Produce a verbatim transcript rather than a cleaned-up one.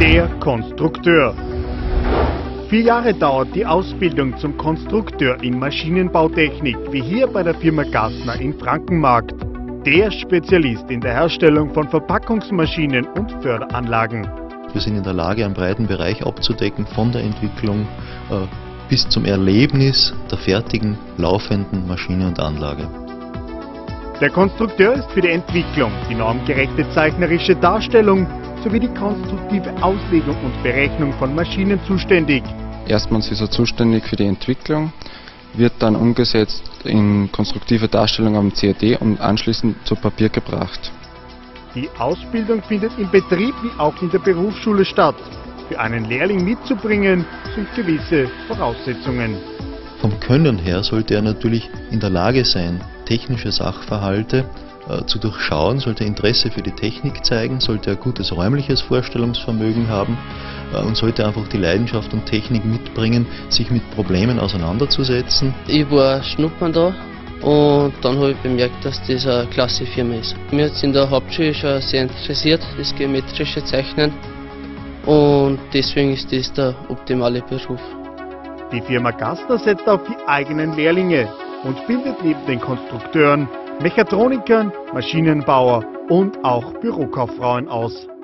Der Konstrukteur. Vier Jahre dauert die Ausbildung zum Konstrukteur in Maschinenbautechnik, wie hier bei der Firma Gassner in Frankenmarkt. Der Spezialist in der Herstellung von Verpackungsmaschinen und Förderanlagen. Wir sind in der Lage, einen breiten Bereich abzudecken, von der Entwicklung äh, bis zum Erlebnis der fertigen, laufenden Maschine und Anlage. Der Konstrukteur ist für die Entwicklung, die normgerechte zeichnerische Darstellung sowie die konstruktive Auslegung und Berechnung von Maschinen zuständig. Erstmals ist er zuständig für die Entwicklung, wird dann umgesetzt in konstruktive Darstellung am C A D und anschließend zu Papier gebracht. Die Ausbildung findet im Betrieb wie auch in der Berufsschule statt. Für einen Lehrling mitzubringen sind gewisse Voraussetzungen. Vom Können her sollte er natürlich in der Lage sein, technische Sachverhalte äh, zu durchschauen, sollte Interesse für die Technik zeigen, sollte er gutes räumliches Vorstellungsvermögen haben äh, und sollte einfach die Leidenschaft und Technik mitbringen, sich mit Problemen auseinanderzusetzen. Ich war schnuppern da und dann habe ich bemerkt, dass das eine klasse Firma ist. Mir hat es in der Hauptschule schon sehr interessiert, das geometrische Zeichnen, und deswegen ist das der optimale Beruf. Die Firma Gassner setzt auf die eigenen Lehrlinge und bildet neben den Konstrukteuren, Mechatronikern, Maschinenbauer und auch Bürokauffrauen aus.